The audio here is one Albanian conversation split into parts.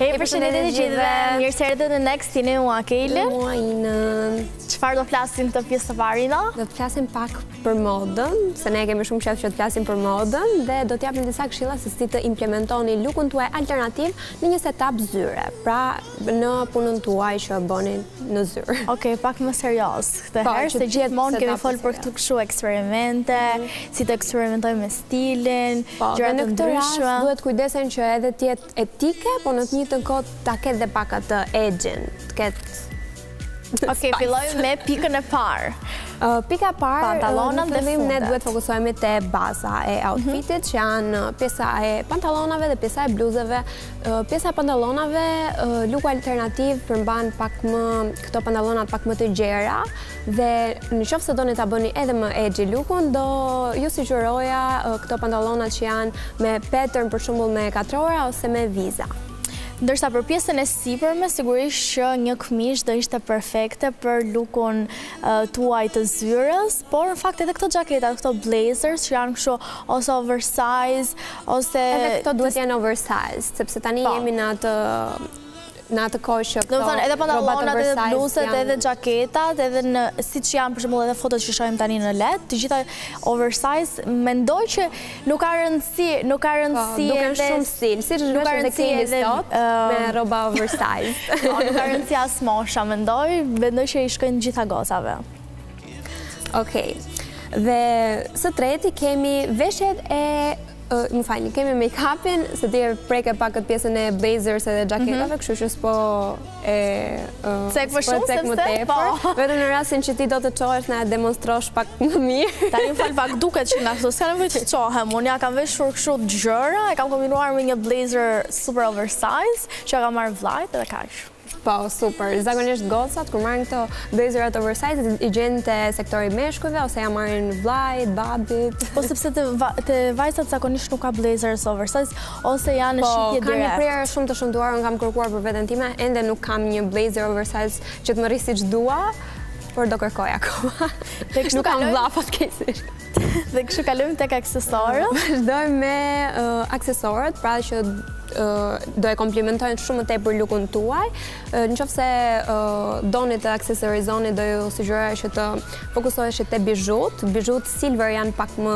Hej, përshëndetje të gjithëve. Mirë se erdhët në Next, jeni me mua Kejle. Mua Inën. Çfarë do flasim këtë pjesë të parë, Ina? Do të flasim pak për modën, se ne kemi shumë qejf që të flasim për modën dhe do t'japim disa këshilla se si të implementoni lookun tuaj alternativ në një setup zyre, pra në punën tuaj që bëni në zyrë. Okej, pak më serioz. Këtë herë se gjithmonë kemi folur për këtu kështu eksperimente, si të eksperimentojmë me stilin, gjëra të ndryshme. Duhet kujdesen që edhe të jetë etike, po në të njëjtën kohë ta ketë dhe pak atë edge-in, të ketë. Okej, fillojmë me pikën e parë. Pika e parë, pantallonat dhe fundet. Ne duhet fokusohemi te baza e outfitit, që janë pjesa e pantallonave dhe pjesa e bluzave. Pjesa e pantallonave, luku alternativ përmban pak më këto pantallonat pak më të gjera dhe nëse doni ta bëni edhe më edgy lookun, do ju sugjeroja këto pantallonat që janë me pattern, për shembull me katrora ose me viza. Ndërsa për pjesën e sipërme, sigurisht që një këmishë do ishte perfekte për lookun tuaj të zyrës, por në fakt edhe këto xhaketa, këto blazers që janë kështu ose oversize, ose edhe këto duhet janë oversize, sepse tani jemi në atë kohë që do të thonë edhe pantallonat, edhe bluzet, edhe xhaketat, edhe në siç janë për shembull edhe fotot që shohim tani në LED, të gjitha oversize, mendoj që nuk ka rëndësi, duken shumë stil, siç është edhe Kili sot me rroba oversize. Nuk ka rëndësi as mosha, mendoj që i shkojnë gjitha gocave. Okej. Dhe së treti kemi veshjet e më falni, kemi make-upin, se ti e preke pak këtë pjesën e blazers edhe xhaketave, kështu që s'po cek më shumë sepse vetëm në rastin që ti do të çohesh na e demonstrosh pak më mirë. Tani më fal pak duket që nga këto s'ka nevojë të çohem. Unë ja kam veshur kështu gjëra, e kam kombinuar me një blazer super oversize, që kam marrë vllajt edhe kaq. Po, super. Zakonisht gocat, kur marrin këto blazerat oversize, i gjenë te sektori meshkujve, ose ja marrin vllajt, babit. Po, sepse te vajzat zakonisht nuk ka blazers oversize, ose janë në shitje direkt. Po, kam një prerje shumë të shëmtuar, unë kam kërkuar për veten time, ende nuk kam një blazer oversize që të më rri siç dua, por do kërkoj akoma. Nuk kam vlla fatkeqësisht. Dhe kështu kalojmë tek aksesorët. Vazhdojmë me aksesorët, pra që do e komplimentojnë shumë më tepër lookun tuaj. Nëse doni të aksesorizoni, do ju sugjeroja që të fokusohesh te bijut. Bijut silver janë pak më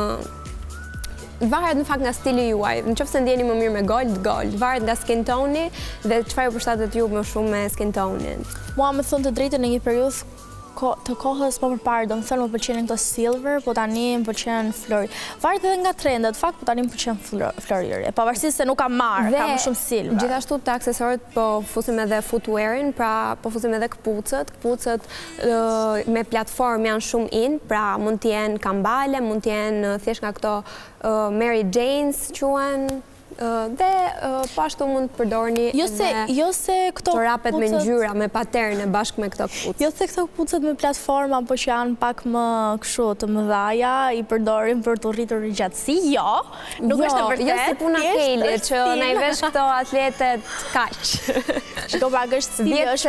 varet në fakt nga stili juaj. Nëse ndjeni më mirë me gold, varet nga skin tone-i dhe çfarë ju përshtatet ju më shumë me skin tone-in. Mua më thënë të drejtën në një periudhë të kohës po përpara, do të thënë më pëlqenin këto silver, po tani më pëlqen flori. Varet edhe nga trendet, fakt, po tani më pëlqen floriri. Pavarësisht se nuk kam marrë, kam më shumë silver. Gjithashtu të aksesorët po fusim edhe footwearin, pra po fusim edhe këpucët. Këpucët me platform janë shumë in, pra mund të jenë kambale, mund të jenë thjesht nga këto Mary Janes quhen. Dhe pashtu mund të përdorni çorapet me ngjyra, me paterne bashkë me këto këpucë. Jo se këto këpucët me platforma, po që janë pak më kështu të mëdhaja, i përdorim për të rritur gjatësi, nuk është e vërtetë. Jo si puna Kejlit, që na i vesh këto atletet kaq. Shko pak është stili, është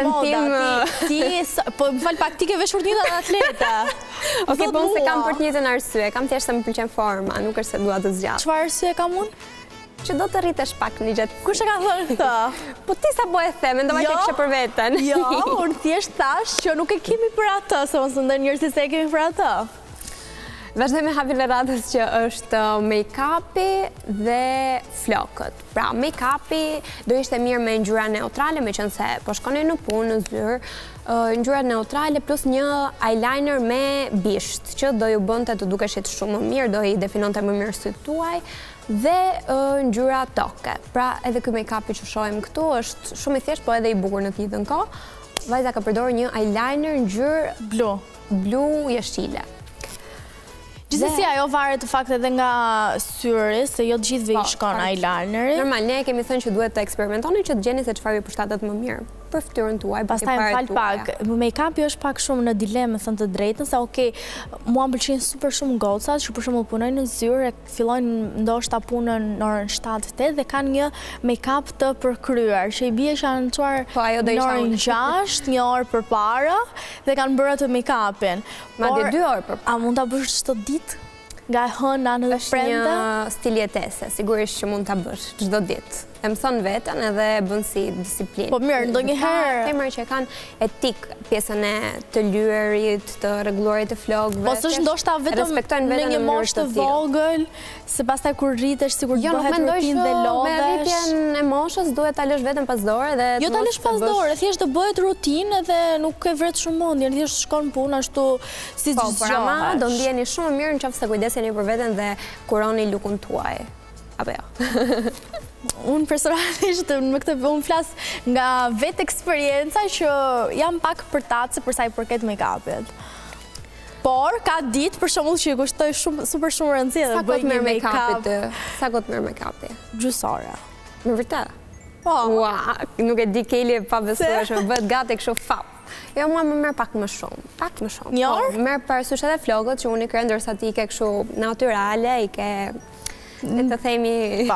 moda. Po më fal pak, ti ke veshur një atlete. Okej, po unë se kam për të njëjtën arsye, kam thjesht se më pëlqen forma, nuk është se dua të zgjat. Çfarë arsye kam unë? Që do të rritesh pak një gjatë. Kush e ka thënë këtë? Po ti sa po e the, mendova që kishe për veten. Jo, unë thjesht thash që nuk e kemi për atë, se mos ndonjë njerëz se e kemi për atë. Vazhdojmë me hapin e radhës që është make-upi dhe flokët. Pra, make-upi do ishte mirë me ngjyra neutrale, meqense po shkoni në punë, në zyrë, ngjyra neutrale plus një eyeliner me bisht, që do ju bënte të dukeshit shumë më mirë, do i definonte më mirë sytë tuaj, dhe ngjyra toke. Pra, edhe ky make-upi që shohim këtu është shumë i thjeshtë, po edhe i bukur në të njëjtën kohë. Vajza ka përdorur një eyeliner ngjyrë blu jeshile. Gjithsesi ajo varet të fakt edhe nga syri, se jo të gjithëve i shkon eyelineri. Normal, ne kemi thënë që duhet të eksperimentoni që të gjeni se çfarë ju përshtatet më mirë për fytyrën tuaj. Pastaj më fal pak, make-upi është pak shumë në dilemë, thënë të drejtën, se okay, mua më pëlqejnë super shumë gocat që për shembull punojnë në zyrë, fillojnë ndoshta punën në orën 7-8 dhe kanë një make-up të përkryer, që i bie që janë çuar në orën 6, një orë përpara dhe kanë bërë atë make-upin. Madje 2 orë përpara. A mund ta bësh çdo ditë? Nga hëna në prende? Është një stiljetese, sigurisht që mund ta bësh çdo ditë. e mëson veten edhe e bën si disiplinë. Po mirë, ndonjëherë femra që kanë etik pjesën e të lyerit, të rregulluarit të flokëve. Po s'është ndoshta vetëm në një moshë të vogël, se pastaj kur rritesh sikur bëhet rutinë dhe lodhesh. Me rritjen e moshës duhet ta lësh veten pas dore dhe jo ta lësh pas dore, thjesht të bëhet rutinë dhe nuk e vret shumë mendjen, thjesht shkon punë ashtu si çdo gjë. Po, por ama do ndjeni shumë mirë nëse kujdeseni për veten dhe kuroni lukun tuaj. Apo jo. Unë personalisht me këtë unë flas nga vetë eksperienca që jam pak përtatse për sa i përket make-upit. Por ka ditë për shembull që i kushtoj super shumë rëndësi edhe bëj një make-up. Sa kohë merr make-upi? Gjysore. Me vërtet? Po. Ua, nuk e di Keli e pa besueshme, bëhet gati kështu fap. Jo, mua më merr pak më shumë. Pak më shumë. Një orë? Merr parasysh edhe flokët që unë i krej ndërsa ti ke kështu natyrale, i ke të themi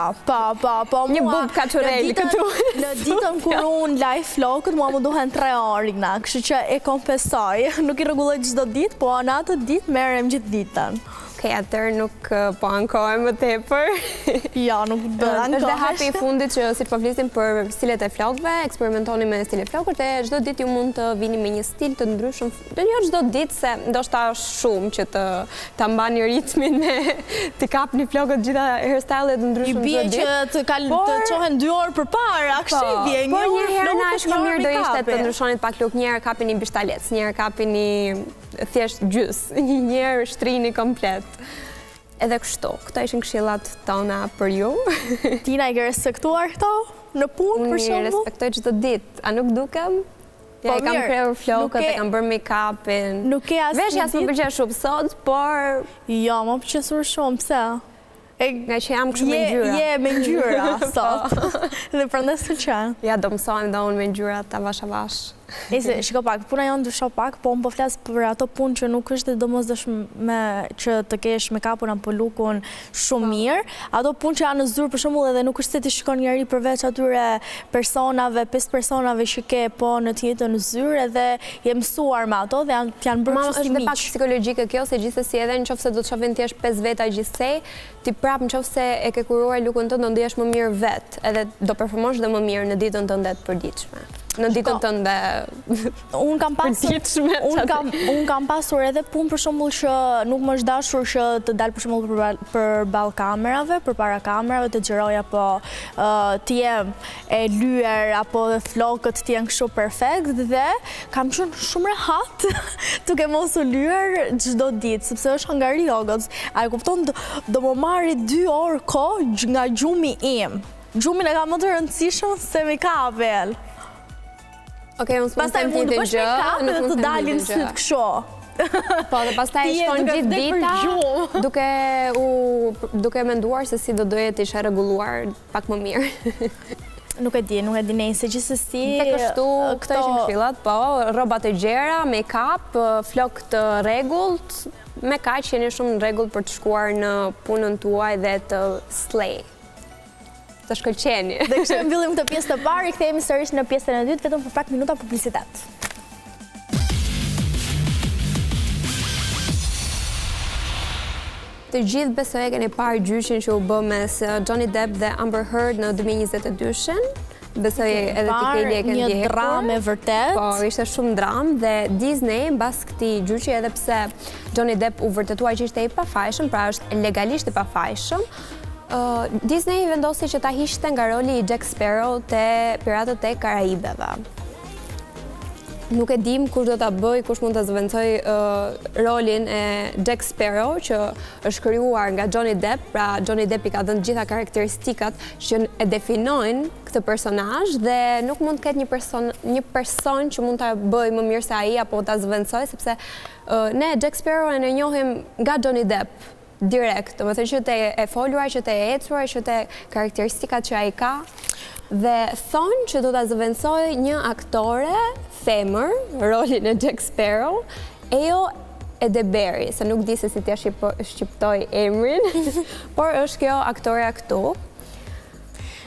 një bub kaçureli këtu. Në ditën kur unë laj flokët, mua më duhen 3 orë, kështu që e kompensoj. Nuk i rregulloj çdo ditë, po në atë ditë merrem gjithë ditën. Okej, atëherë nuk po ankohem më tepër. Ja, nuk do ankohesh. Është hapi i fundit që siç po flisim për stilet e flokëve, eksperimentoni me stile flokët e çdo ditë ju mund të vini me një stil të ndryshëm. Jo çdo ditë se ndoshta është shumë që ta mbani ritmin me të kapni flokët gjitha hairstyle-et të ndryshëm çdo ditë. I bie që të çohen 2 orë përpara, kështu i bie. Po një herë na është më mirë do ishte të ndryshonit pak luk, një herë kapini bishtalec, një herë kapini thjesht gjys, një herë shtrini komplet. Edhe kështu, këto ishin këshillat tona për ju. Tina i ke respektuar këto në punë për shembull? Unë i respektoj çdo ditë, a nuk dukem? Ja, i kam kryer flokët, e kam bërë make-upin. Nuk e as. Veshja s'më pëlqen shumë sot, por jo, më pëlqen shumë, pse? Nga që jam kështu me ngjyra. Je me ngjyra sot. Dhe prandaj s'pëlqen. Ja, do mësojmë dhe unë me ngjyra ta avash avash. Shiko pak, puna jonë ndrysho pak, po unë po flas për ato punë që nuk është domosdoshme që të kesh make-upun apo lookun shumë mirë. Ato punë që janë në zyrë për shembull edhe nuk është se ti shikon njëri përveç atyre personave, 5 personave që ke po në të njëjtën zyrë edhe je mësuar me ato dhe janë bërë kështu si miq. Është pak psikologjike kjo, se gjithsesi edhe nëse do të shohin thjesht 5 veta gjithsej, ti prap nëse e ke kuruar lookun tënd do ndihesh më mirë vet, edhe do performosh dhe më mirë në ditën tënde të përditshme. Në ditën tënde unë kam pasur edhe punë për shembull që nuk më është dashur që të dal për shembull përballë kamerave, përpara kamerave të xhiroj apo të jem e lyer apo flokët të jenë kështu perfekt dhe kam qenë shumë rehat duke mos u lyer çdo ditë sepse është hangari jogës. A e kupton, do më marri 2 orë kohë nga gjumi im. Gjumin e kam më të rëndësishëm se make-upi. Okej, unë s'mund të them ti gjë, nuk mund të dalin syt kështu. Po, dhe pastaj shkon gjithë dita duke menduar se si do doje të ishe rregulluar pak më mirë. Nuk e di nejse, gjithsesi. Kështu, këto ishin këshillat, po, rroba të gjera, make-up, flok të rregullt, me kaq jeni shumë në rregull për të shkuar në punën tuaj dhe të slay. Të shkëlqeni. Dhe kështu mbyllim këtë pjesë të parë, kthehemi sërish në pjesën e dytë vetëm për pak minuta publicitet. Të gjithë besoj e keni parë gjyqin që u bë mes Johnny Depp dhe Amber Heard në 2022-shën. Besoj edhe ti Keli e ke ndjekur. Një dramë e vërtet. Po, ishte shumë dramë dhe Disney mbas këtij gjyqi edhe pse Johnny Depp u vërtetua që ishte i pafajshëm, pra është legalisht i pafajshëm. Disney vendosi që ta hiqte nga roli i Jack Sparrow te Piratët e Karajibeve. Nuk e dim kush do ta bëj, kush mund ta zëvendësoj rolin e Jack Sparrow që është krijuar nga Johnny Depp, pra Johnny Depp i ka dhënë gjitha karakteristikat që e definojnë këtë personazh dhe nuk mund të ketë një person që mund ta bëj më mirë se ai apo ta zëvendësoj sepse ne Jack Sparrow e njohim nga Johnny Depp direkt, do të thënë që të e foluar, që të e ecuar, që të karakteristikat që ai ka dhe thonë që do ta zëvendësoj një aktore femër rolin e Jack Sparrow, Ayo Edebari, se nuk di se si t'ja shqiptoj emrin, por është kjo aktoreja këtu.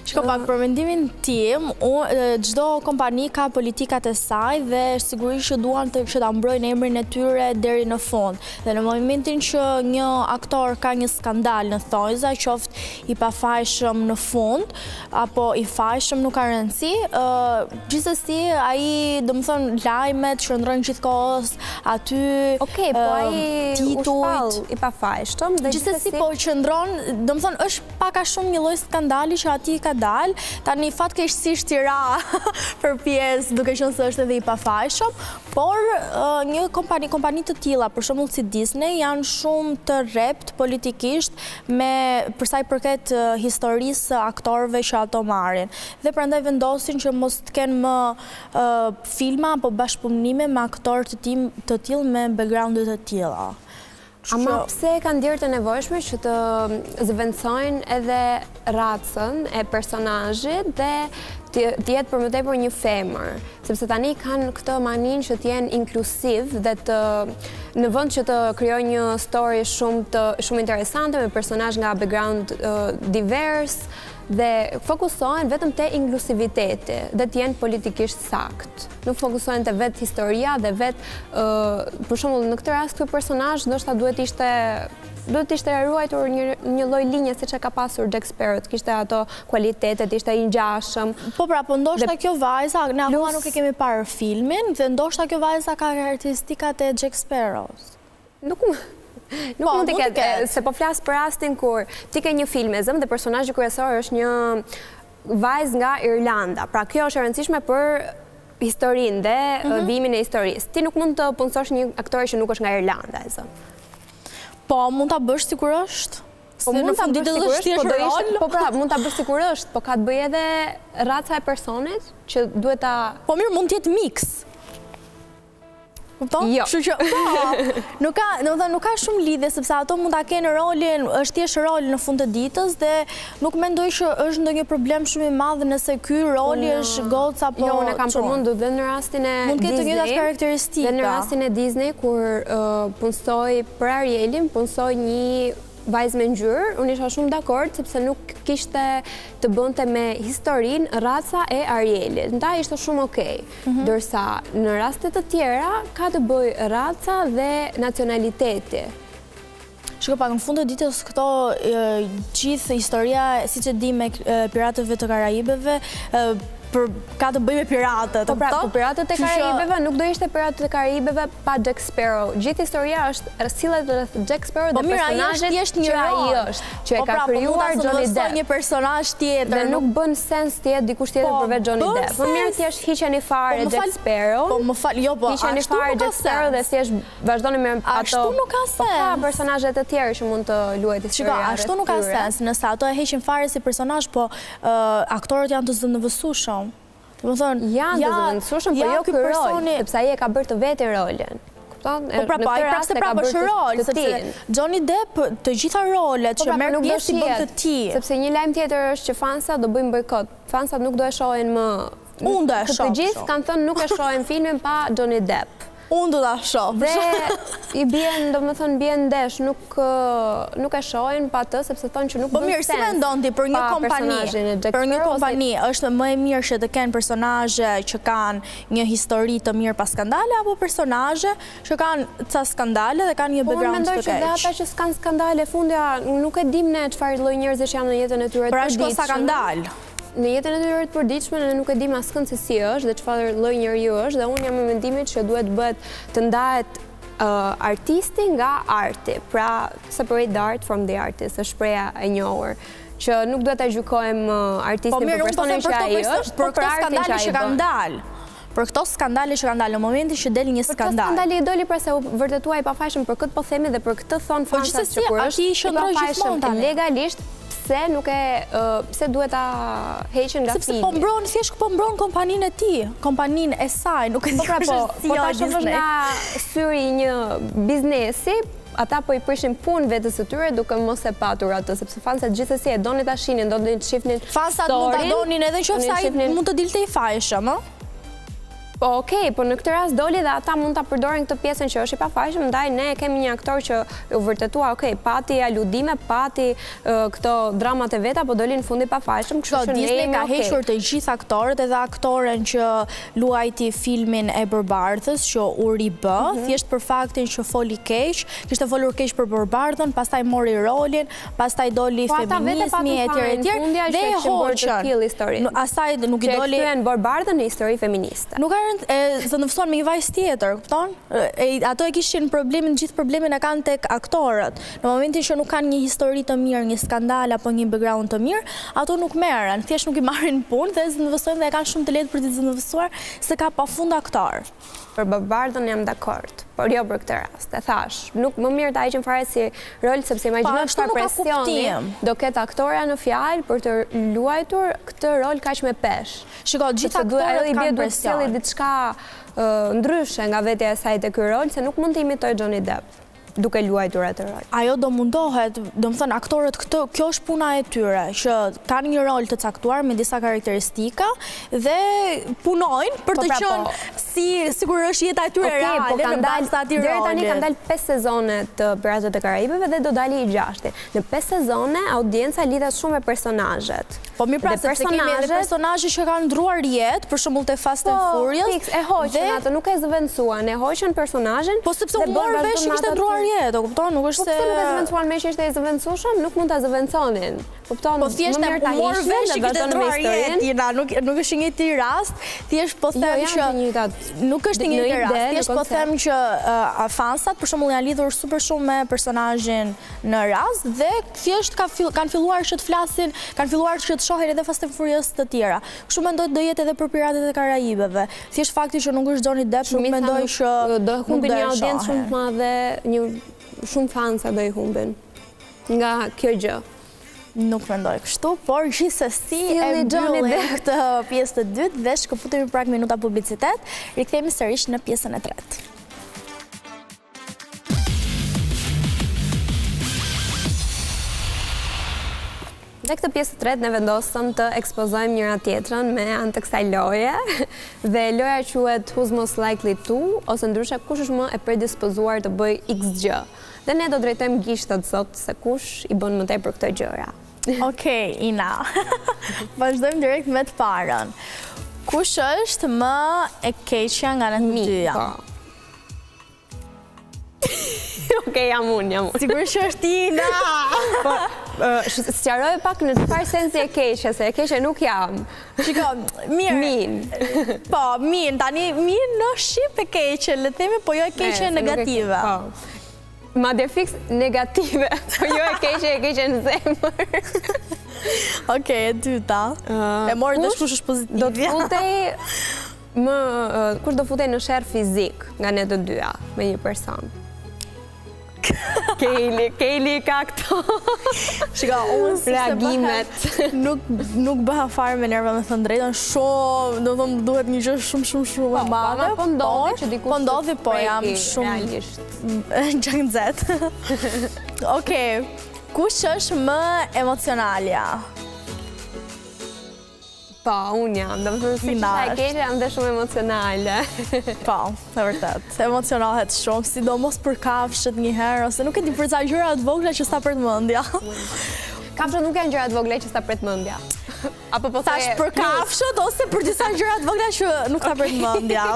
Shko pak, për mendimin tim, çdo kompani ka politikat e saj dhe sigurisht që duan që ta mbrojnë emrin e tyre deri në fund. Dhe në momentin që një aktor ka një skandal në thonjza, qoftë i pafajshëm në fund apo i fajshëm nuk ka rëndësi, gjithsesi ai, domethënë, lajmet shndrojnë gjithkohës aty. Okej, po ai u shpall i pafajshëm dhe gjithsesi po qëndron, domethënë është pak a shumë një lloj skandali që aty ka dalë, tani fatkeqësisht i ra për pjesë, duke qenë se është edhe i pafajshëm, por një kompani të tilla, për shembull si Disney, janë shumë të rrept politikisht për sa i përket historisë së aktorëve që ato marrin. Dhe prandaj vendosin që mos të kenë më filma apo bashkëpunime me aktorë të tillë me background-e të tilla. Ama pse kanë ndjerë të nevojshme që të zëvendësojnë edhe racën e personazhit dhe të jetë për më tepër një femër, sepse tani kanë këtë maninë që të jenë inklusiv dhe në vend që të krijojnë një story shumë interesante me personazh nga background divers dhe fokusohen vetëm te inklusiviteti dhe të jenë politikisht sakt. Nuk fokusohen te vetë historia dhe vetë, për shembull, në këtë rast ky personazh ndoshta duhet ishte ruajtur një lloj linje siç e ka pasur Jack Sparrow, kishte ato kualitetet, ishte i ngjashëm. Po pra, po ndoshta kjo vajza, ne akoma nuk e kemi parë filmin, dhe ndoshta kjo vajza ka karakteristikat e Jack Sparrows. Nuk mund të ketë, se po flas për rastin kur ti ke një film e zëm dhe personazhi kryesor është një vajzë nga Irlanda. Pra kjo është e rëndësishme për historinë dhe vimin e historisë. Ti nuk mund të punësosh një aktor që nuk është nga Irlanda e zëm. Po, mund ta bësh sikur është. Po mund ta bësh sikur është, po pra, mund ta bësh sikur është, po ka të bëjë edhe raca e personit që duhet ta. Po mirë, mund të jetë mix. Jo. Nuk ka shumë lidhje, sepse ato mund ta kenë rolin, është thjesht rol në fund të ditës dhe nuk mendoj që është ndonjë problem shumë i madh nëse ky roli është gocë apo. Jo, unë kam përmendur dhe në rastin e mund të ketë të njëjtat karakteristika. Dhe në rastin e Disney kur punsoi për Arielin, punsoi një vajzë me ngjyrë, unë isha shumë dakord sepse nuk kishte të bënte me historinë, raca e Arielit. Ndaj ishte shumë okej. Ndërsa në raste të tjera ka të bëjë raca dhe nacionaliteti. Shiko pak, në fund të ditës këto gjithë historia, siç e di me Piratëve të Karajibeve, ka të bëjë me piratët. Po pra, Piratët e Karajibeve nuk do ishte Piratët e Karajibeve pa Jack Sparrow. Gjithë historia është sillet rreth Jack Sparrow dhe personazhet që ai është, që e ka krijuar Johnny Depp. Një personazh tjetër. Dhe nuk bën sens të jetë dikush tjetër përveç Johnny Depp. Po mirë, thjesht hiqeni fare Jack Sparrow. Po më fal, jo po. Hiqeni fare Jack Sparrow dhe thjesht vazhdoni me ato. Ashtu nuk ka sens. Po ka personazhe të tjerë që mund të luajë historia. Shiko, ashtu nuk ka sens. Nëse ato e heqin fare si personazh, po aktorët janë të zëvendësueshëm. Janë të zëvendësueshëm, po jo ky rol, sepse ai e ka bërë të vetë rolin. Kupton? Po pra, ai prapse është rol, sepse Johnny Depp të gjitha rolet që merr pjesë bën të tij. Sepse një lajm tjetër është që fansat do bëjnë bojkot. Fansat nuk do e shohin më. Unë do e shoh. Të gjithë kanë thënë nuk e shohin filmin pa Johnny Depp. Unë do ta shoh. Dhe i bien, domethënë bien ndesh, nuk e shohin pa të, sepse thonë që nuk bën sens. Po mirë, si mendon ti për një kompani, është më e mirë që të kenë personazhe që kanë një histori të mirë pas skandale apo personazhe që kanë ca skandale dhe kanë një background të keq? Po mendoj që dhe ata që s'kan skandale fundja nuk e dim ne çfarë lloj njerëzish janë në jetën e tyre të përditshme. Pra është skandal. Në jetën e tyre të përditshme ne nuk e dim askënd se si është dhe çfarë lloj njeriu është dhe unë jam me mendimin që duhet bëhet të ndahet artisti nga arti. Pra, separate the art from the artist, është shpreha e njohur. Që nuk duhet ta gjykojmë artistin për personin që ai është, por për skandale që kanë dalë. Për këto skandale që kanë dalë, në momentin që del një skandal. Për këto skandale i doli pra se u vërtetua i pafajshëm, për këtë po themi dhe për këtë thon fansat që kur është i pafajshëm legalisht, pse duhet ta heqin nga filmi. Sepse po mbron, thjesht po mbron kompaninë e tij, kompaninë e saj, nuk e di po ta shohësh nga syri i një biznesi, ata po i prishin punë vetes së tyre duke mos e patur atë, sepse fansat gjithsesi e donin ta shihnin, donin të shihnin. Fansat mund ta donin edhe nëse ai mund të dilte i fajshëm, ëh? Po, okej, po në këtë rast doli dhe ata mund ta përdorin këtë pjesën që është i pafajshëm, ndaj ne kemi një aktor që u vërtetua, okej, pati aludime, pati këto dramat e veta, po doli në fundi pafajshëm, kështu që Disney ka hequr të gjithë aktorët, edhe aktoren që luajti filmin e Bërabardhës, që u ribë, thjesht për faktin që foli keq, kishte folur keq për Bërabardhën, pastaj mori rolin, pastaj doli feminizmi etj. Dhe e hoqën. Asaj nuk i doli Bërabardhën në histori feministe. Nuk zëndëfsuan me një vajzë tjetër, kupton? Ato e kishin problemin, gjithë problemin e kanë tek aktorët. Në momentin që nuk kanë një histori të mirë, një skandal apo një background të mirë, ato nuk merren, thjesht nuk i marrin punë dhe zëndëfsojnë dhe e kanë shumë të lehtë për të zëndëfsuar se ka pafund aktor. Për Bërabardhën jam dakord, por jo për këtë rast. E thash, nuk më mirë ta heqim fare si rol, sepse imagjino çfarë presioni do ketë aktorja në fjalë për të luajtur këtë rol kaq me pesh. Shiko, gjithë aktorët kanë presion. Diçka ndryshe nga vetja e saj te ky rol, se nuk mund të imitoj Johnny Depp duke luajtur atë rol. Ajo do mundohet, do më thënë aktorët kjo është puna e tyre, që kanë një rol të caktuar me disa karakteristika dhe punojnë për të qenë sigur është jeta e tyre reale në bazë të atij roli. Deri tani kanë dalë 5 sezone të Piratët e Karajibëve dhe do dalë i 6. Në 5 sezone audienca lidhet shumë me personazhet. Po mirë, pra sepse kemi edhe personazhe që kanë ndruar jetë, për shembull te Fast and Furious. E hoqën atë, nuk e zëvendësuan, e hoqën personazhin. Po sepse u mor vesh që kishte ndruar jetë, kupton, nuk është se nuk e zëvendësuan me që ishte i zëvendësueshëm, nuk mund ta zëvendësonin. Kupton, po thjesht e mor vesh që kishte ndruar jetë, nuk është një tjetër rast, thjesht po them që nuk është një tjetër rast, thjesht po them që fansat për shembull janë lidhur super shumë me personazhin në rast dhe thjesht kanë filluar që të flasin, kanë filluar që të shohin edhe Fast and Furious të tjera. Kështu mendoj do jetë edhe për Piratët e Karajibëve. Thjesht fakti që nuk është Johnny Depp, nuk mendoj që do humbin një audiencë shumë të madhe, shumë fansa do i humbin nga kjo gjë. Nuk mendoj kështu, por gjithsesi e mbyllim këtë pjesë të dytë dhe shkëputemi pak minuta publicitet. Rikthehemi sërish në pjesën e tretë. Dhe këtë pjesë të tretë ne vendosëm të ekspozojmë njëra tjetrën me anë të kësaj loje dhe loja quhet Who's Most Likely To, ose ndryshe kush është më e predispozuar të bëj X gjë. Dhe ne do drejtojmë gishtat sot se kush i bën më tepër këtë gjëra. Okej, Ina. Vazhdojmë direkt me të parën. Kush është më e keqja nga ne të dyja? Okej, jam unë. Sigurisht që është Ina. Sqaroj pak në çfarë sensi e keqe, se e keqe nuk jam. Shiko, mirë. Min. Po, min, tani min në shqip e keqe, le të themi, po jo e keqe negative. Madje fiks negative, po jo e keqe në zemër. Okej, e dyta. E mori dash kush është pozitiv. Do të futej kush do futej në sherr fizik nga ne të dyja me një person. Kejli ka këto. Shika, unë reagimet. Nuk bëha fare me nerva, me thënë drejtën, shumë, do të duhet një gjë shumë e madhe. Po ndodhi që dikush. Po ndodhi, po jam shumë gjangëzet. Okej, kush është më emocionalja? Po, unë jam, do më thënë si që e keqe, jam dhe shumë emocionale. Po, e vërtet, emocionalet shumë, sidomos për kafshët njëherë, ose nuk e di për ca gjëra të vogla që s'ta pret mendja. Kafshët nuk janë gjëra të vogla që s'ta pret mendja. Apo po thash për kafshët ose për disa gjëra të vogla që nuk ta pret mendja.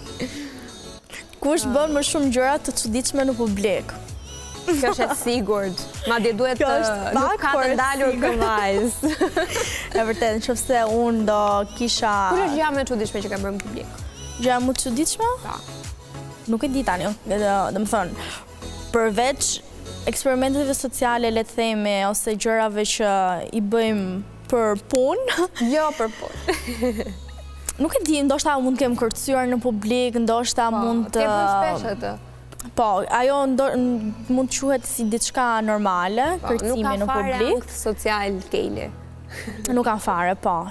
Kush bën më shumë gjëra të çuditshme në publik? Kjo është e sigurt. Madje duhet nuk ka të ndalur këmbajs. E vërtet, nëse unë do kisha... Kush është gjëja më e çuditshme që ka bërë në publik? Gjëja më e çuditshme? Po. Nuk e di tani, domethënë, përveç eksperimenteve sociale, le të themi, ose gjërave që i bëjmë për punë. Jo për punë. Nuk e di, ndoshta mund të kem kërcyer në publik, ndoshta mund të... Ke bërë shpesh atë? Po, ajo mund të quhet si diçka normale, kërcimi në publik. Nuk ka fare ankth social Kejli. Nuk ka fare, po.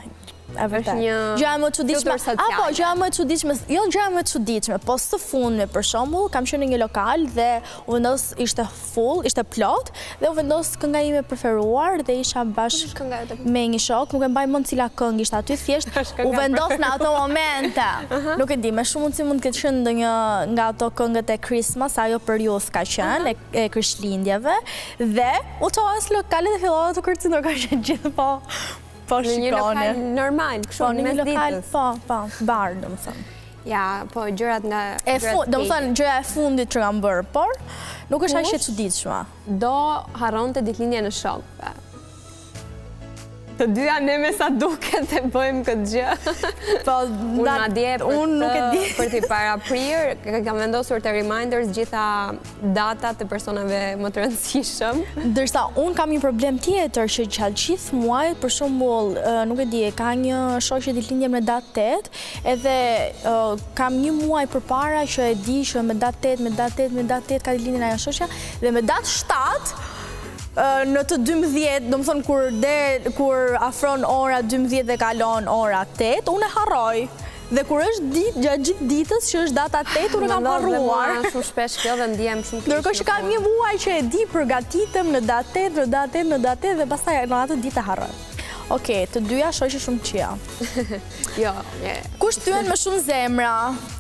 Është një gjëja më e çuditshme. filtr social. Apo gjëja më e çuditshme, jo gjëja më e çuditshme, po së fundmi për shembull, kam qenë në një lokal dhe u vendos ishte full, ishte plot dhe u vendos kënga ime e preferuar dhe isha bashkë me një shok, nuk e mbaj mend cila këngë ishte aty, thjesht u vendos në ato momente. Nuk e di, me shumë mundësi mund të ketë qenë ndonjë nga ato këngët e Christmas, ajo periudhë ka qenë e Krishtlindjeve dhe u çoas lokale dhe fillova të kërcynoj ka qenë gjithë po në një lokal shikoni. normal, kështu Po, në mes një lokal, ditës. po, bar, domethënë. Ja, po gjërat nga Domethënë gjëja e fundit që kam bërë, por nuk është aq e çuditshme. do harronte ditëlindjen e shokëve. Të dyja ne me sa duket e bëjmë këtë gjë. Po, Unë madje për t'i paraprir, kam vendosur të reminders gjitha datat të personave më të rëndësishëm. Ndërsa unë kam një problem tjetër që gjatë gjithë muajit, për shembull, nuk e di, ka një shoqe ditëlindje me datë 8, edhe kam një muaj përpara që e di që me datë 8 ka ditëlindjen ajo shoqja dhe me datë 7 në të 12, do më thonë kur afron ora 12 dhe kalon ora 8, unë e harroj. Dhe kur është ditë, gjatë gjithë ditës që është data 8, unë e kam harruar. Më shumë shpesh kjo dhe ndihem shumë keq. Ndërkohë që kam një muaj që e di përgatitem në datë 8 dhe pastaj në atë ditë e harroj. Okej, të dyja shoqe shumë qija. Jo. Kush thyen më shumë zemra?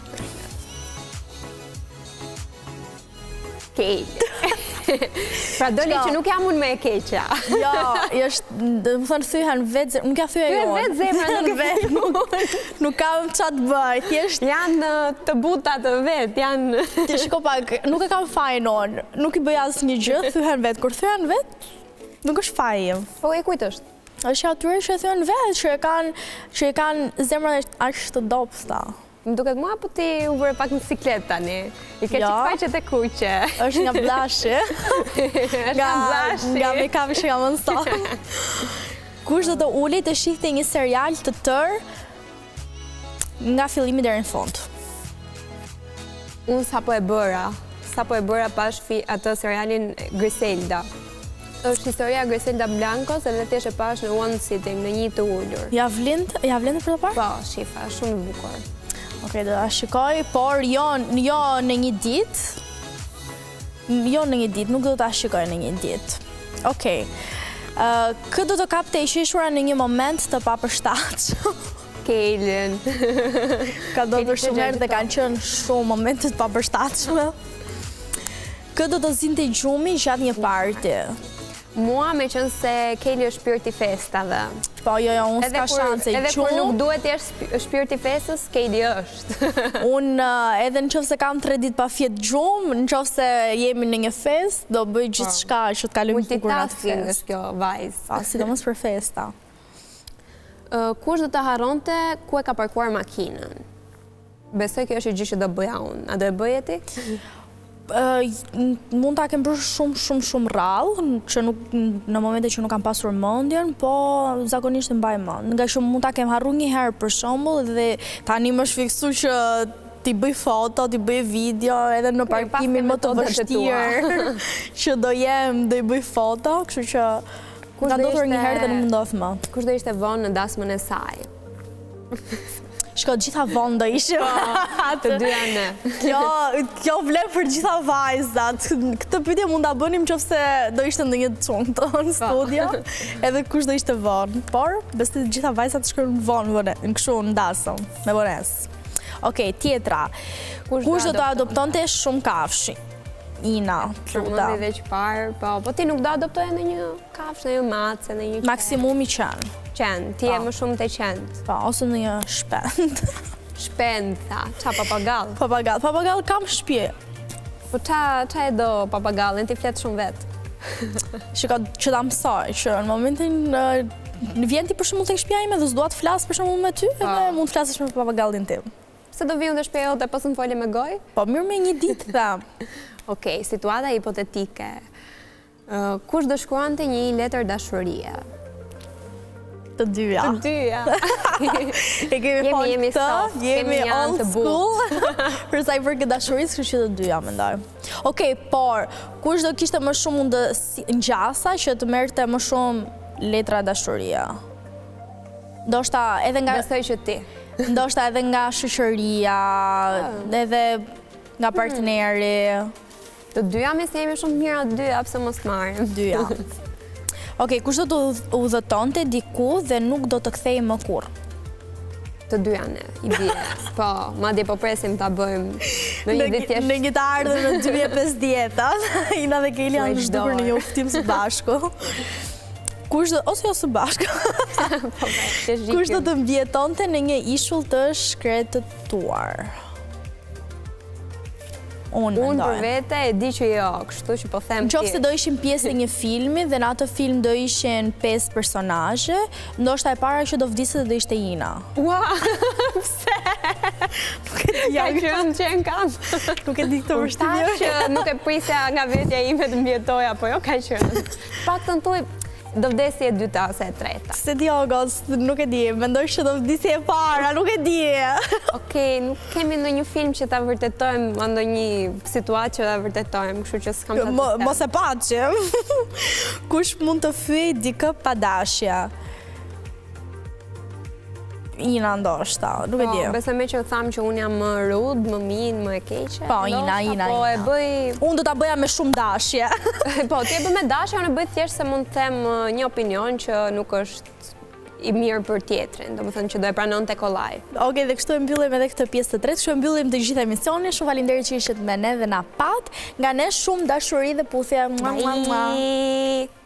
Keq. Pra doli që nuk jam unë me e keqja. Jo, do më thënë thyhen vetë, nuk ja thyja jonë. Vetë zemra në vetë. Nuk kam qa të bëj, thjesht. Janë të buta të vetë, janë... Ti shiko pak, nuk e kam fajin onë, nuk i bëj asë një gjë, thyhen vetë. Kur thyhen vetë, nuk është fajim. Po e kujt është? është atyre që thyhen vetë, që e kanë zemra ashtë të dopsta. Më duket mua, po ti u bërë pak në siklet tani. I ke qikë faqet e kuqe. është nga blashi. Nga make-up që nga më nësot. Kush do të ullit të shihte një serial të tërë nga fillimi deri në fund? Unë sapo e bëra pash atë serialin Griselda. Është historia Griselda Blancos edhe thjesht e pash në one sitting, në një të ullur. Ja vlindë për të parë? Po, shifa, shumë bukur. Okej, do ta shikoj, por jo në një ditë. Jo në një ditë, nuk do ta shikoj në një ditë. Okej. Këtë do të kapte i shishura në një moment të papërshtatshëm. Kejlën. Ka do për shumë herë dhe kanë qenë shumë momentet të papërshtatshme. Këtë do të zinte i gjumi gjatë një party. Mua me qënë se Kelly është shpirti festave. Po, jo, unë s'ka shanse i gjumë. Edhe kur nuk duhet të jesh shpirti festës, Kelly është. Unë edhe në qofë se kam 3 ditë pa fjetë gjumë, në qofë se jemi në një fest, do bëj gjithë shka që të kalujmë bukur në atë fest. është kjo vajzë. Pa, sidomos për festa. Kush do të harronte ku e ka parkuar makinën? Besoj kjo është gjë që do bëja unë. A do e bëje ti? Mund ta kem bërë shumë rrallë, që në momente që nuk kam pasur mendjen, po zakonisht mbaj mend. Nga që mund ta kem harruar një herë për shembull dhe tani më është fiksuar që ti bëj foto, ti bëj video edhe në parkimin më të vështirë që do i bëj foto, kështu që ka ndodhur një herë dhe nuk më ndodh më. Kush do ishte vonë në dasmën e saj? Shko, gjitha vonë do ishte. Të dyja ne. Kjo vlen për gjitha vajzat. Këtë pyetje mund ta bënim nëse do ishte ndonjë çontë në studio, edhe kush do ishte vonë. Por besoj të gjitha vajzat shkojnë vonë, në kështu në dasëm, me vonesë. Okej, tjetra. Kush do të adoptonte shumë kafshi? Ina, luta. Mundi dhe që parë, po ti nuk do adoptoje në një kafsh, në një macë, në një... Maksimumi qenë. Qenë, ti e më shumë të qenë. Po, ose në një shpend. Shpend, qa papagall? Papagall kam shpje. Po qa e do papagallin, ti fletë shumë vetë? Shiko, që ta mësoj, që në momentin vjen ti për shumë të shpja ime dhe s'dua të flasë për shumë me ty, edhe mund të flasësh me papagallin tim. Se do vion dhe shpja dhe pas në folje me goj? Po, mirë me një ditë, tham. Okej, situata hipotetike. Kush do shkruante një letër dashurie? Të dyja. Të dyja. E kemi folë këtë, jemi old school, përsa i përket dashurisë, kështu që të dyja, mendoj. Okej, por, kush do kishte më shumë ngjasa që të merrte më shumë letra dashuria? ndoshta edhe nga... Besoj që ti. Ndoshta edhe nga shoqëria, edhe nga partneri. Të dyja me se jemi shumë mira dyja, pse mos marrim. Dyja. Okej, kush do të udhëtonte diku dhe nuk do të kthej më kurrë? Të dyja ne, i bie. Po, madje po presim ta bëjmë në një ditë thjesht. Në një të ardhur në 2050, Ina dhe Kelja në zhdukur në një uftim së bashku. Kush do, ose jo së bashku, kush do të mbjetonte në një ishull të shkretëtuar? Unë për vete e di që jo, kështu që po them ti. Nëse do ishim pjesë e një filmi dhe në atë film do ishin 5 personazhe, ndoshta e para që do vdiset do ishte Ina. Ua, pse? Nuk e di, ka qenë qenë kam. Nuk e di këtë vështirë. Që nuk e prisja nga vetja ime të mbjetoja, po jo ka qenë. Paktën thuaj do vdesi e dyta ose e treta. Se di Ogos, nuk e di, mendoj që do vdesi e para, nuk e di. Okej, nuk kemi ndonjë film që ta vërtetojmë, ndonjë situatë që ta vërtetojmë, kështu që s'kam ta të Mos e paçim. Kush mund të fyej dikë pa dashje? Ina ndoshta, nuk e di. Besoj me që tham që unë jam më rud, më min, më e keqe. Po, Ina. Po e bëj... Unë do ta bëja me shumë dashje. Po, ti e bë me dashje, unë e bëj thjesht se mund të them një opinion që nuk është i mirë për tjetrin, do më thënë që do e pranon të kollaj. Okej, dhe kështu e mbyllim edhe këtë pjesë të tretë, kështu e mbyllim të gjitha emisionin, shumë faleminderit që ishit me ne dhe na pat, nga ne shumë dashuri dhe puthje. Bye!